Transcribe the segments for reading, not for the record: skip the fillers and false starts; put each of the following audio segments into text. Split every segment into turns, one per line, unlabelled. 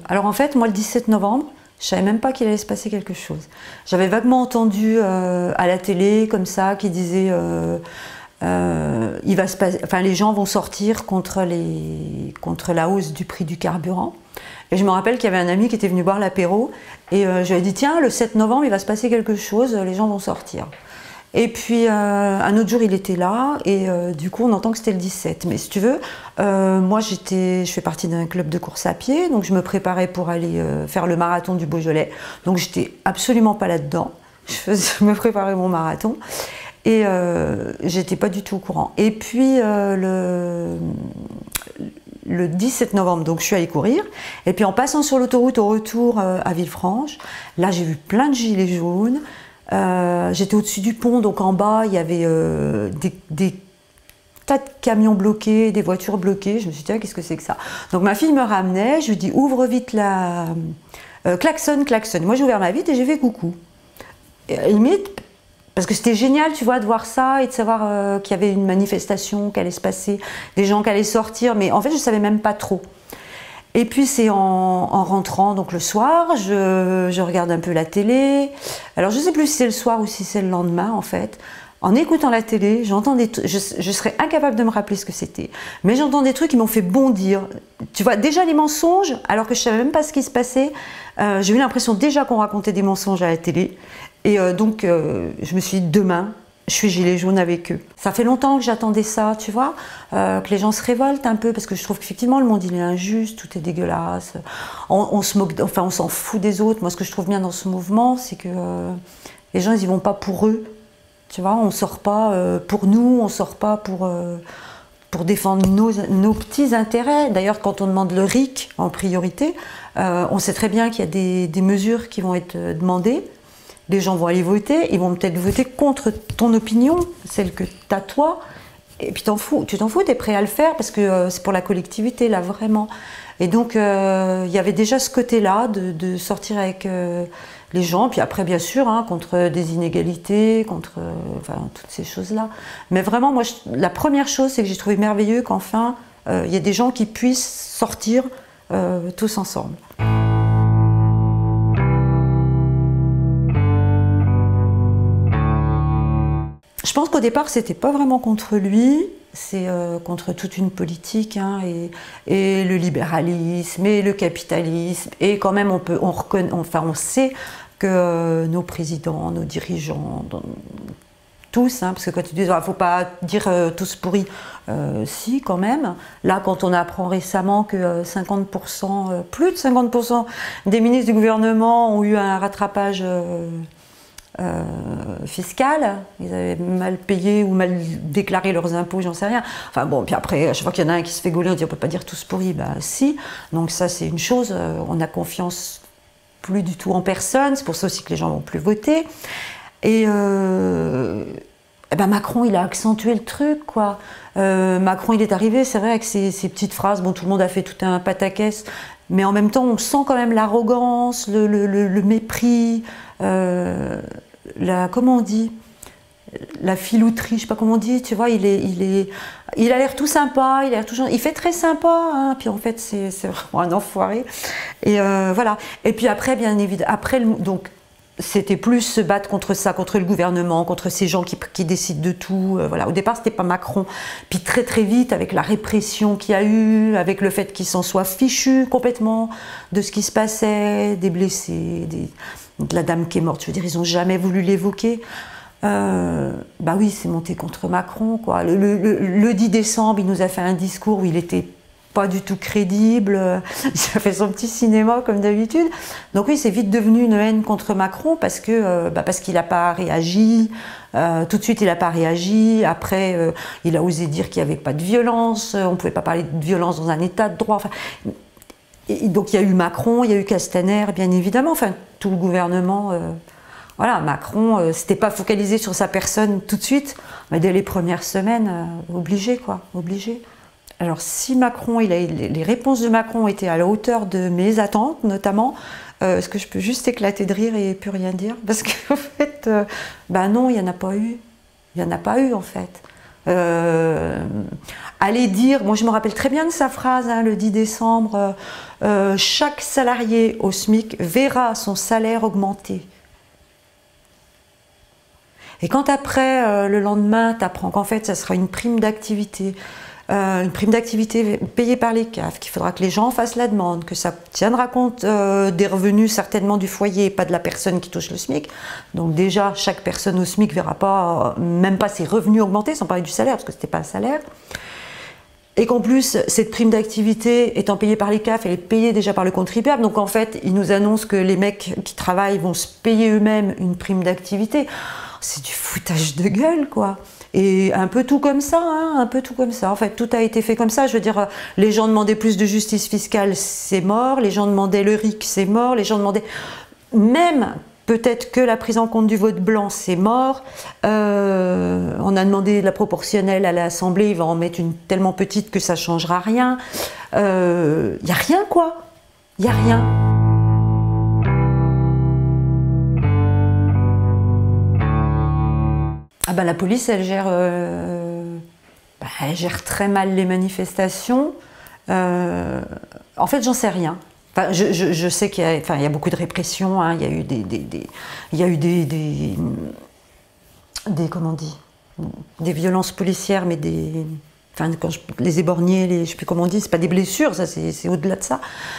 Alors en fait, moi le 17 novembre, je savais même pas qu'il allait se passer quelque chose. J'avais vaguement entendu à la télé comme ça qui disait il va se passer, enfin les gens vont sortir contre la hausse du prix du carburant. Et je me rappelle qu'il y avait un ami qui était venu boire l'apéro et je lui ai dit tiens le 7 novembre il va se passer quelque chose, les gens vont sortir. Et puis un autre jour il était là et du coup on entend que c'était le 17. Mais si tu veux, moi je fais partie d'un club de course à pied, donc je me préparais pour aller faire le marathon du Beaujolais. Donc j'étais absolument pas là-dedans, je me préparais mon marathon et j'étais pas du tout au courant. Et puis le 17 novembre, donc je suis allée courir, et puis en passant sur l'autoroute au retour à Villefranche, là j'ai vu plein de gilets jaunes. J'étais au-dessus du pont, donc en bas il y avait des tas de camions bloqués, des voitures bloquées. Je me suis dit, qu'est-ce que c'est que ça? Donc ma fille me ramenait, je lui dis ouvre vite la klaxonne, klaxonne. Moi j'ai ouvert ma vitre et j'ai fait coucou. Et à la limite, parce que c'était génial, tu vois, de voir ça et de savoir qu'il y avait une manifestation qui allait se passer, des gens qui allaient sortir, mais en fait je ne savais même pas trop. Et puis c'est en rentrant, donc le soir, je regarde un peu la télé. Alors je ne sais plus si c'est le soir ou si c'est le lendemain en fait. En écoutant la télé, j'entends des trucs, je serais incapable de me rappeler ce que c'était. Mais j'entends des trucs qui m'ont fait bondir. Tu vois, déjà les mensonges, alors que je ne savais même pas ce qui se passait. J'ai eu l'impression déjà qu'on racontait des mensonges à la télé. Et donc je me suis dit, demain, je suis gilet jaune avec eux. Ça fait longtemps que j'attendais ça, tu vois, que les gens se révoltent un peu, parce que je trouve qu'effectivement le monde il est injuste, tout est dégueulasse. On se moque, enfin on s'en fout des autres. Moi ce que je trouve bien dans ce mouvement, c'est que les gens ils y vont pas pour eux. Tu vois, on sort pas pour nous, on sort pas pour défendre nos petits intérêts. D'ailleurs, quand on demande le RIC en priorité, on sait très bien qu'il y a des mesures qui vont être demandées. Les gens vont aller voter, ils vont peut-être voter contre ton opinion, celle que tu as toi, et puis tu t'en fous, tu es prêt à le faire parce que c'est pour la collectivité, là, vraiment. Et donc, il y avait déjà ce côté-là de sortir avec les gens, puis après, bien sûr, hein, contre des inégalités, contre enfin, toutes ces choses-là. Mais vraiment, moi, la première chose, c'est que j'ai trouvé merveilleux qu'enfin, il y ait des gens qui puissent sortir tous ensemble. Je pense qu'au départ, c'était pas vraiment contre lui, c'est contre toute une politique, hein, et le libéralisme, et le capitalisme, et quand même on sait que nos présidents, nos dirigeants, tous, hein, parce que quand tu dis, il ne faut pas dire tous pourris, si quand même. Là, quand on apprend récemment que 50%, plus de 50% des ministres du gouvernement ont eu un rattrapage fiscal, ils avaient mal payé ou mal déclaré leurs impôts, j'en sais rien. Enfin bon, puis après, à chaque fois qu'il y en a un qui se fait gauler, on dit on peut pas dire tous pourris, ben si. Donc ça c'est une chose, on a confiance plus du tout en personne, c'est pour ça aussi que les gens vont plus voter. Et ben Macron, il a accentué le truc, quoi. Macron, il est arrivé, c'est vrai, avec ses petites phrases, bon, tout le monde a fait tout un pataquès, mais en même temps, on sent quand même l'arrogance, le mépris, comment on dit, la filouterie, je sais pas comment on dit, tu vois, il a l'air tout sympa, il fait très sympa, hein, puis en fait, c'est vraiment un enfoiré. Et voilà. Et puis après, bien évidemment, donc, c'était plus se battre contre ça, contre le gouvernement, contre ces gens qui décident de tout. Voilà. Au départ, c'était pas Macron. Puis très très vite, avec la répression qu'il y a eu, avec le fait qu'ils s'en soient fichus complètement de ce qui se passait, des blessés, de la dame qui est morte. Je veux dire, ils n'ont jamais voulu l'évoquer. Bah oui, c'est monté contre Macron, quoi. Le 10 décembre, il nous a fait un discours où il était pas du tout crédible, il a fait son petit cinéma comme d'habitude. Donc oui, c'est vite devenu une haine contre Macron parce qu'il n'a pas réagi, tout de suite il n'a pas réagi, après il a osé dire qu'il n'y avait pas de violence, on ne pouvait pas parler de violence dans un état de droit. Enfin, et donc il y a eu Macron, il y a eu Castaner, bien évidemment, enfin tout le gouvernement. Voilà, Macron, c'était pas focalisé sur sa personne tout de suite, mais dès les premières semaines, obligé, quoi, obligé. Alors si Macron, les réponses de Macron étaient à la hauteur de mes attentes, notamment, est-ce que je peux juste éclater de rire et plus rien dire? Parce qu'en fait, ben non, il n'y en a pas eu. Il n'y en a pas eu, en fait. Aller dire, moi je me rappelle très bien de sa phrase, hein, le 10 décembre, chaque salarié au SMIC verra son salaire augmenter. Et quand après, le lendemain, tu apprends qu'en fait, ça sera une prime d'activité payée par les CAF, qu'il faudra que les gens fassent la demande, que ça tiendra compte des revenus certainement du foyer, pas de la personne qui touche le SMIC. Donc déjà, chaque personne au SMIC ne verra pas, même pas ses revenus augmenter, sans parler du salaire, parce que ce n'était pas un salaire. Et qu'en plus, cette prime d'activité étant payée par les CAF, elle est payée déjà par le contribuable. Donc en fait, ils nous annoncent que les mecs qui travaillent vont se payer eux-mêmes une prime d'activité. C'est du foutage de gueule, quoi. Et un peu tout comme ça, hein, un peu tout comme ça. En fait, tout a été fait comme ça. Je veux dire, les gens demandaient plus de justice fiscale, c'est mort. Les gens demandaient le RIC, c'est mort. Les gens demandaient même peut-être que la prise en compte du vote blanc, c'est mort. On a demandé la proportionnelle à l'Assemblée, il va en mettre une tellement petite que ça ne changera rien. Il n'y a rien, quoi. Il n'y a rien. Ah ben, la police, elle gère très mal les manifestations. En fait, j'en sais rien. Enfin, je sais qu'il y a beaucoup de répression, hein. Il y a eu comment on dit, des violences policières, mais les éborgnés, je ne sais plus comment on dit, c'est pas des blessures, ça c'est au-delà de ça.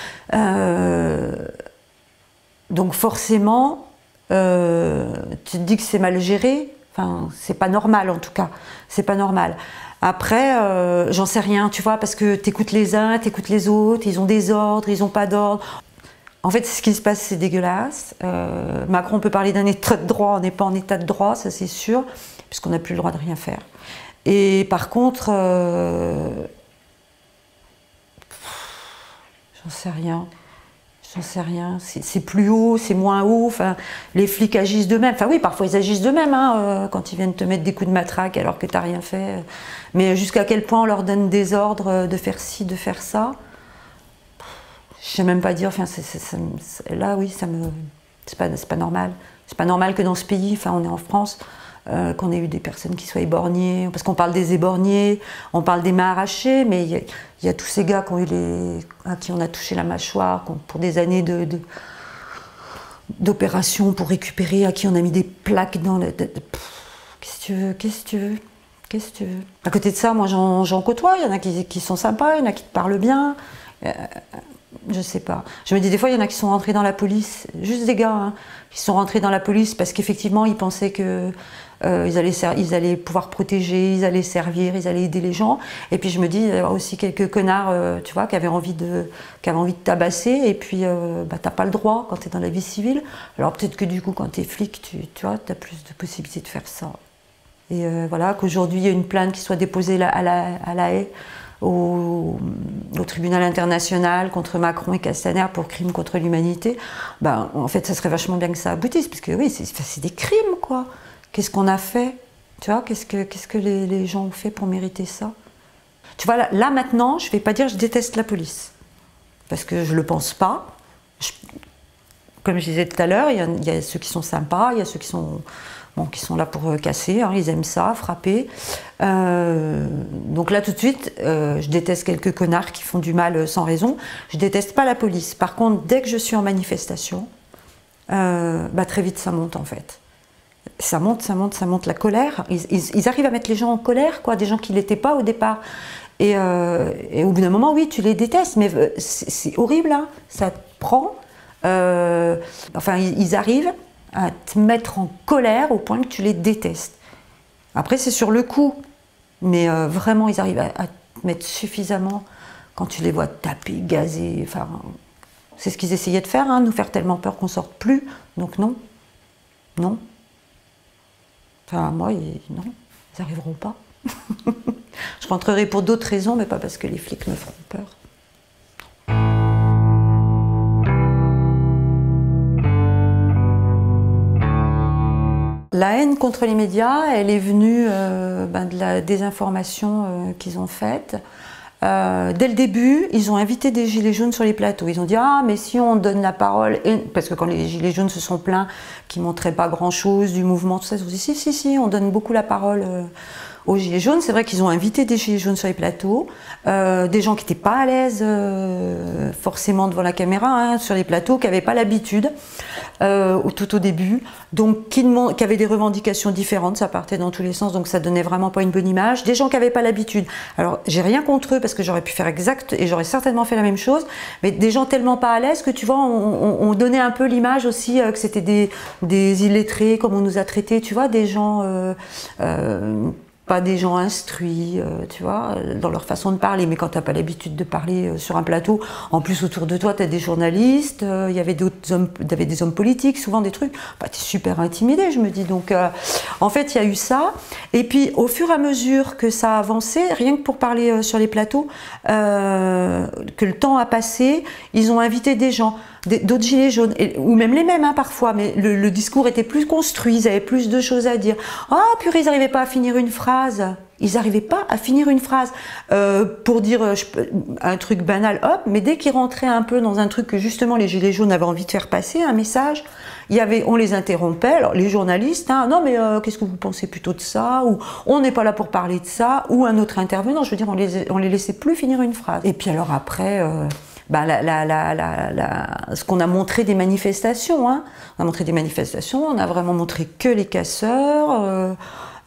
Donc forcément, tu te dis que c'est mal géré. Enfin, c'est pas normal en tout cas, c'est pas normal. Après, j'en sais rien, tu vois, parce que t'écoutes les uns, t'écoutes les autres, ils ont des ordres, ils n'ont pas d'ordre. En fait, ce qui se passe, c'est dégueulasse. Macron peut parler d'un état de droit, on n'est pas en état de droit, ça c'est sûr, puisqu'on n'a plus le droit de rien faire. Et par contre, j'en sais rien. J'en sais rien, c'est plus haut, c'est moins haut, enfin, les flics agissent d'eux-mêmes. Enfin oui, parfois ils agissent d'eux-mêmes, hein, quand ils viennent te mettre des coups de matraque alors que tu n'as rien fait. Mais jusqu'à quel point on leur donne des ordres de faire ci, de faire ça, je ne sais même pas dire, enfin, là oui, c'est pas normal. C'est pas normal que dans ce pays, enfin on est en France, qu'on ait eu des personnes qui soient éborgnées, parce qu'on parle des éborgnés, on parle des mains arrachées, mais il y a tous ces gars à qui on a touché la mâchoire, pour des années d'opérations pour récupérer, à qui on a mis des plaques dans le... Qu'est-ce que tu veux. À côté de ça, moi j'en côtoie, il y en a qui sont sympas, il y en a qui te parlent bien, je sais pas. Je me dis des fois, il y en a qui sont rentrés dans la police, juste des gars, hein, qui sont rentrés dans la police parce qu'effectivement ils pensaient que ils allaient pouvoir protéger, ils allaient servir, ils allaient aider les gens. Et puis je me dis, il y a aussi quelques connards, tu vois, qui avaient envie de tabasser. Et puis, t'as pas le droit quand tu es dans la vie civile. Alors peut-être que du coup, quand tu es flic, tu vois, tu as plus de possibilités de faire ça. Et voilà, qu'aujourd'hui, il y a une plainte qui soit déposée à La Haye, au tribunal international contre Macron et Castaner pour crimes contre l'humanité. Ben, en fait, ça serait vachement bien que ça aboutisse, parce que oui, c'est des crimes, quoi. Qu'est-ce qu'on a fait? Tu vois, qu'est-ce que les gens ont fait pour mériter ça? Tu vois, là maintenant, je ne vais pas dire je déteste la police. Parce que je ne le pense pas. Comme je disais tout à l'heure, il y a ceux qui sont sympas, il y a ceux qui sont là pour casser, hein, ils aiment ça, frapper. Donc là, tout de suite, je déteste quelques connards qui font du mal sans raison. Je ne déteste pas la police. Par contre, dès que je suis en manifestation, très vite, ça monte en fait. Ça monte, la colère. Ils arrivent à mettre les gens en colère, quoi, des gens qui ne l'étaient pas au départ. Et au bout d'un moment, oui, tu les détestes, mais c'est horrible, hein, ça te prend. Enfin, ils arrivent à te mettre en colère au point que tu les détestes. Après, c'est sur le coup, mais vraiment, ils arrivent à te mettre suffisamment quand tu les vois taper, gazer. Enfin, c'est ce qu'ils essayaient de faire, hein, nous faire tellement peur qu'on ne sorte plus. Donc non, non. Enfin, moi, non, ils n'arriveront pas. Je rentrerai pour d'autres raisons, mais pas parce que les flics me feront peur. La haine contre les médias, elle est venue de la désinformation qu'ils ont faite. Dès le début, ils ont invité des gilets jaunes sur les plateaux. Ils ont dit « Ah, mais si on donne la parole… » Parce que quand les gilets jaunes se sont plaints qu'ils ne montraient pas grand-chose du mouvement, tout ça, ils ont dit « Si, on donne beaucoup la parole aux Gilets jaunes. C'est vrai qu'ils ont invité des Gilets jaunes sur les plateaux, des gens qui n'étaient pas à l'aise forcément devant la caméra, hein, sur les plateaux, qui n'avaient pas l'habitude tout au début, donc qui avaient des revendications différentes, ça partait dans tous les sens, donc ça donnait vraiment pas une bonne image. Des gens qui n'avaient pas l'habitude. Alors j'ai rien contre eux parce que j'aurais pu faire exact et j'aurais certainement fait la même chose, mais des gens tellement pas à l'aise que tu vois, on donnait un peu l'image aussi que c'était des illettrés, comme on nous a traités, tu vois, des gens pas des gens instruits, tu vois, dans leur façon de parler. Mais quand tu n'as pas l'habitude de parler sur un plateau, en plus autour de toi, tu as des journalistes, il y avait des hommes politiques, souvent des trucs, bah, tu es super intimidé, je me dis. Donc, en fait, il y a eu ça. Et puis, au fur et à mesure que ça a avancé, rien que pour parler sur les plateaux, que le temps a passé, ils ont invité des gens, d'autres gilets jaunes, ou même les mêmes hein, parfois, mais le discours était plus construit, ils avaient plus de choses à dire. Ah, purée, ils n'arrivaient pas à finir une phrase. Ils n'arrivaient pas à finir une phrase pour dire un truc banal, hop, mais dès qu'ils rentraient un peu dans un truc que justement les gilets jaunes avaient envie de faire passer, un message, on les interrompait, alors les journalistes, hein, non mais qu'est-ce que vous pensez plutôt de ça, ou on n'est pas là pour parler de ça, ou un autre intervenant, je veux dire, on les laissait plus finir une phrase. Et puis alors après... bah, ce qu'on a montré des manifestations, hein. On a montré des manifestations, on a vraiment montré que les casseurs,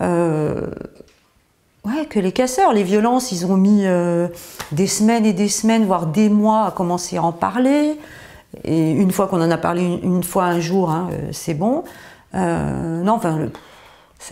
ouais, que les casseurs. Les violences, ils ont mis des semaines et des semaines, voire des mois à commencer à en parler. Et une fois qu'on en a parlé une fois un jour, hein, c'est bon. Non, enfin, ça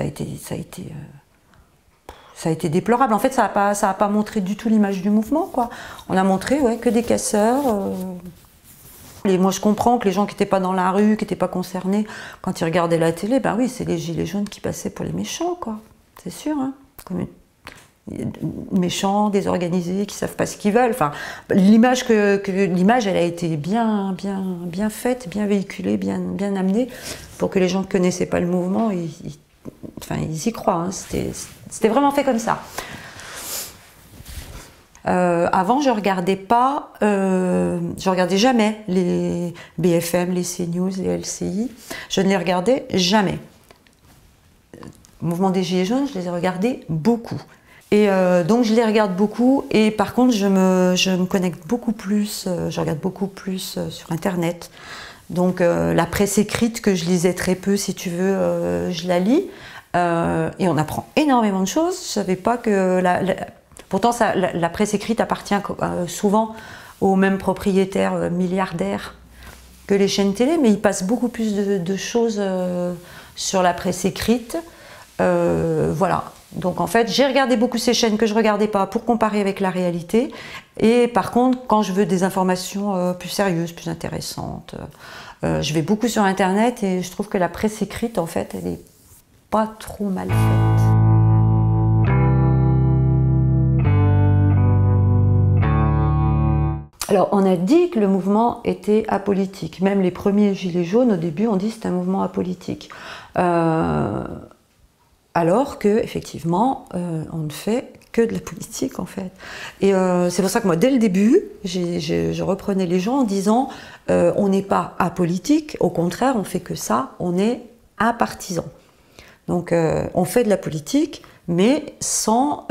a été déplorable. En fait, ça a pas montré du tout l'image du mouvement, quoi. On a montré, ouais, que des casseurs. Et moi, je comprends que les gens qui n'étaient pas dans la rue, qui n'étaient pas concernés, quand ils regardaient la télé, ben oui, c'est les gilets jaunes qui passaient pour les méchants, quoi. C'est sûr, hein. Comme méchants, désorganisés, qui savent pas ce qu'ils veulent. Enfin, l'image elle a été bien faite, bien véhiculée, bien amenée, pour que les gens qui connaissaient pas le mouvement, ils y croient. Hein. C'était vraiment fait comme ça. Avant, je regardais jamais les BFM, les CNews, les LCI. Je ne les regardais jamais. Le mouvement des Gilets jaunes, je les ai regardés beaucoup. Et donc je les regarde beaucoup, et par contre je me connecte beaucoup plus, je regarde beaucoup plus sur Internet. Donc la presse écrite que je lisais très peu, si tu veux, je la lis. Et on apprend énormément de choses. Je savais pas que pourtant la presse écrite appartient souvent aux mêmes propriétaires milliardaires que les chaînes télé, mais ils passent beaucoup plus de choses sur la presse écrite. Voilà. Donc en fait, j'ai regardé beaucoup ces chaînes que je regardais pas pour comparer avec la réalité. Et par contre, quand je veux des informations plus sérieuses, plus intéressantes, je vais beaucoup sur Internet, et je trouve que la presse écrite, en fait, elle est pas trop mal faite. Alors, on a dit que le mouvement était apolitique. Même les premiers gilets jaunes, au début, on dit que c'est un mouvement apolitique. Alors que, effectivement, on ne fait que de la politique, en fait. Et c'est pour ça que moi, dès le début, je reprenais les gens en disant on n'est pas apolitique, au contraire, on fait que ça, on est apartisan. Donc, on fait de la politique, mais sans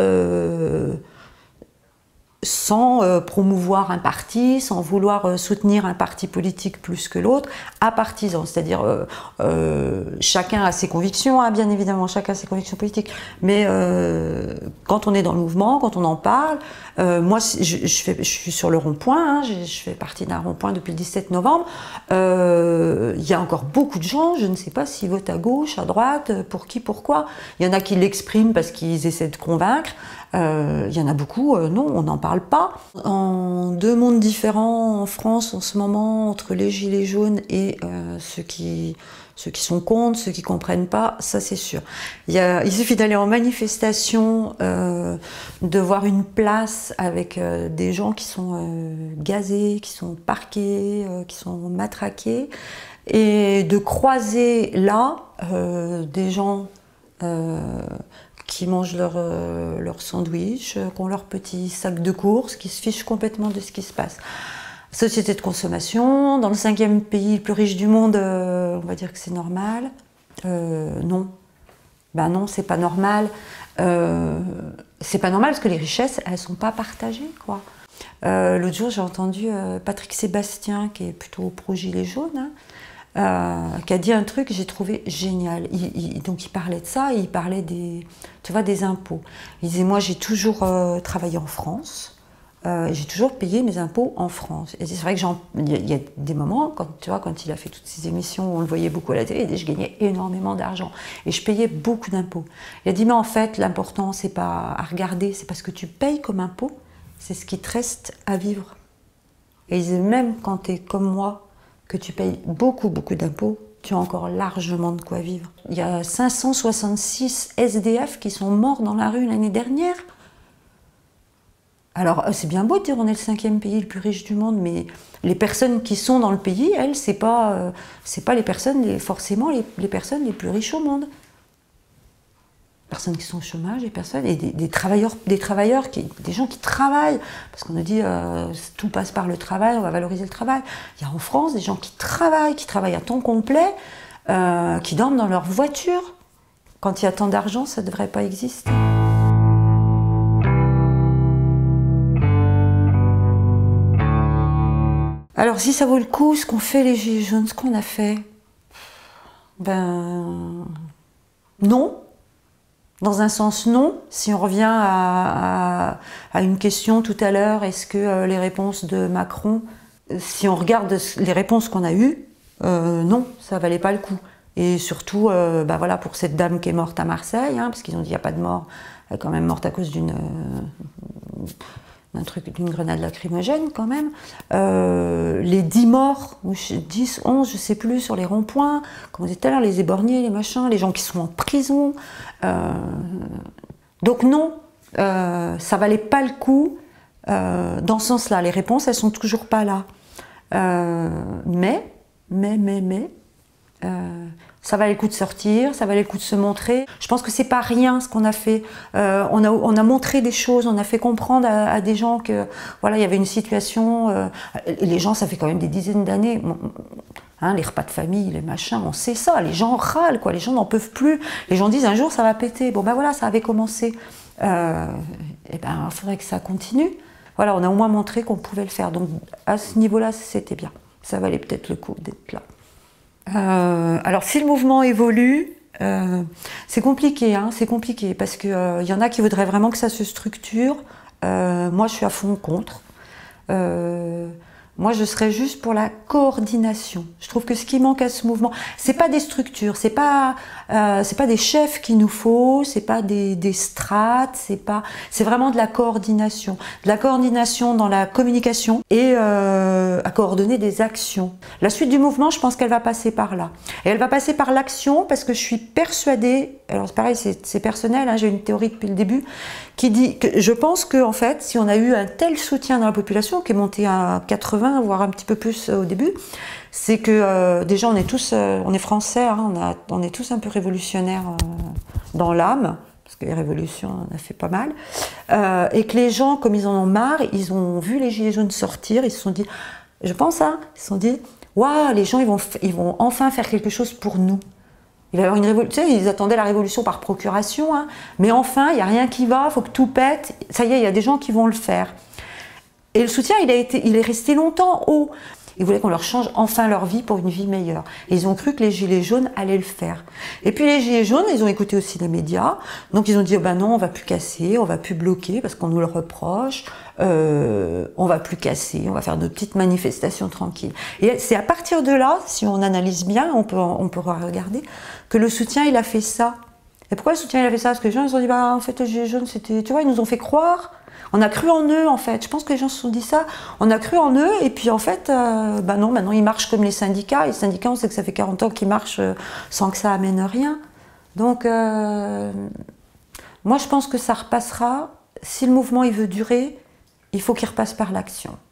promouvoir un parti, sans vouloir soutenir un parti politique plus que l'autre, apartisan, c'est-à-dire chacun a ses convictions, hein, bien évidemment, chacun a ses convictions politiques, mais quand on est dans le mouvement, quand on en parle, moi je suis sur le rond-point, hein, je fais partie d'un rond-point depuis le 17 novembre, il y a encore beaucoup de gens, je ne sais pas s'ils votent à gauche, à droite, pour qui, pourquoi, il y en a qui l'expriment parce qu'ils essaient de convaincre. Il y en a beaucoup, non, on n'en parle pas. En deux mondes différents en France en ce moment, entre les gilets jaunes et ceux qui sont contre, ceux qui ne comprennent pas, ça c'est sûr. Il suffit d'aller en manifestation, de voir une place avec des gens qui sont gazés, qui sont parqués, qui sont matraqués, et de croiser là des gens qui mangent leur sandwich, qui ont leur petit sac de courses, qui se fichent complètement de ce qui se passe. Société de consommation, dans le 5e pays le plus riche du monde, on va dire que c'est normal. Non. Ben non, c'est pas normal. C'est pas normal parce que les richesses, elles sont pas partagées, quoi. L'autre jour, j'ai entendu Patrick Sébastien, qui est plutôt pro-gilet jaune, hein, qui a dit un truc que j'ai trouvé génial. Donc il parlait de ça, et il parlait tu vois, des impôts. Il disait, moi j'ai toujours travaillé en France, j'ai toujours payé mes impôts en France. Et c'est vrai que il y a des moments, tu vois, quand il a fait toutes ces émissions où on le voyait beaucoup à la télé, il dit, je gagnais énormément d'argent et je payais beaucoup d'impôts. Il a dit, mais en fait, l'important, c'est pas à regarder, c'est parce que tu payes comme impôt, c'est ce qui te reste à vivre. Et il disait, même quand tu es comme moi, que tu payes beaucoup, beaucoup d'impôts, tu as encore largement de quoi vivre. Il y a 566 SDF qui sont morts dans la rue l'année dernière. Alors, c'est bien beau de dire on est le 5e pays le plus riche du monde, mais les personnes qui sont dans le pays, elles, c'est pas les personnes, forcément les personnes les plus riches au monde. Personnes qui sont au chômage, et des travailleurs, des gens qui travaillent, parce qu'on nous dit tout passe par le travail, on va valoriser le travail. Il y a en France des gens qui travaillent à temps complet, qui dorment dans leur voiture. Quand il y a tant d'argent, ça ne devrait pas exister. Alors si ça vaut le coup, ce qu'ont fait les Gilets jaunes, ce qu'on a fait, ben non. Dans un sens, non. Si on revient à une question tout à l'heure, est-ce que les réponses de Macron, si on regarde les réponses qu'on a eues, non, ça valait pas le coup. Et surtout, ben voilà, pour cette dame qui est morte à Marseille, hein, parce qu'ils ont dit qu'il n'y a pas de mort, elle est quand même morte à cause d'une grenade lacrymogène quand même. Les 10 morts, 10, 11, je sais plus, sur les ronds-points, comme on disait tout à l'heure, les éborgnés, les machins, les gens qui sont en prison. Donc non, ça valait pas le coup dans ce sens-là. Les réponses, elles sont toujours pas là. Mais, ça valait le coup de sortir, ça valait le coup de se montrer. Je pense que c'est pas rien ce qu'on a fait. On a montré des choses, on a fait comprendre à des gens que voilà, il y avait une situation. Les gens, ça fait quand même des dizaines d'années. Hein, les repas de famille, les machins, on sait ça. Les gens râlent, quoi. Les gens n'en peuvent plus. Les gens disent un jour ça va péter. Bon ben voilà, ça avait commencé. Et ben il faudrait que ça continue. Voilà, on a au moins montré qu'on pouvait le faire. Donc à ce niveau-là, c'était bien. Ça valait peut-être le coup d'être là. Alors si le mouvement évolue, c'est compliqué, hein, c'est compliqué parce que y en a qui voudraient vraiment que ça se structure. Moi, je suis à fond contre. Moi, je serais juste pour la coordination. Je trouve que ce qui manque à ce mouvement, c'est pas des structures, c'est pas des chefs qu'il nous faut, c'est pas des strates, c'est vraiment de la coordination dans la communication et à coordonner des actions. La suite du mouvement, je pense qu'elle va passer par là. Et elle va passer par l'action parce que je suis persuadée, alors c'est pareil, c'est personnel, hein, j'ai une théorie depuis le début, qui dit que je pense que en fait, si on a eu un tel soutien dans la population, qui est monté à 80, voire un petit peu plus au début, c'est que déjà on est tous, on est français, hein, on est tous un peu révolutionnaires dans l'âme, parce que les révolutions, on a fait pas mal, et que les gens, comme ils en ont marre, ils ont vu les Gilets jaunes sortir, ils se sont dit, je pense, hein, ils se sont dit, waouh, les gens ils vont enfin faire quelque chose pour nous. Il va y avoir une révolution. Tu sais, ils attendaient la révolution par procuration, hein, mais enfin, il n'y a rien qui va, il faut que tout pète. Ça y est, il y a des gens qui vont le faire. Et le soutien, il est resté longtemps haut. Ils voulaient qu'on leur change enfin leur vie pour une vie meilleure. Et ils ont cru que les Gilets jaunes allaient le faire. Et puis les Gilets jaunes, ils ont écouté aussi les médias. Donc ils ont dit, oh ben non, on va plus casser, on va plus bloquer parce qu'on nous le reproche. On va plus casser, on va faire de petites manifestations tranquilles. Et c'est à partir de là, si on analyse bien, on pourra regarder, que le soutien, il a fait ça. Et pourquoi le soutien, il a fait ça? Parce que les gens, ils se sont dit, bah en fait, les Gilets jaunes, c'était, tu vois, ils nous ont fait croire. On a cru en eux, en fait. Je pense que les gens se sont dit ça. On a cru en eux, et puis en fait, bah non, maintenant ils marchent comme les syndicats. Les syndicats, on sait que ça fait 40 ans qu'ils marchent sans que ça amène rien. Donc, moi, je pense que ça repassera. Si le mouvement il veut durer, il faut qu'il repasse par l'action.